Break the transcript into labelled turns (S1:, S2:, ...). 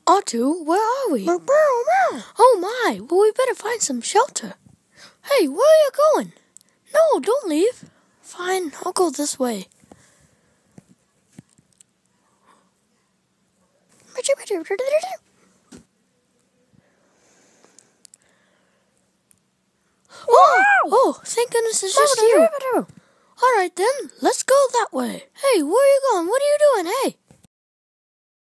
S1: R2, where are we? Oh my, well we better find some shelter. Hey, where are you going? No, don't leave. Fine, I'll go this way. Oh, thank goodness it's just you. Alright then, let's go that way. Hey, where are you going? What are you doing? Hey.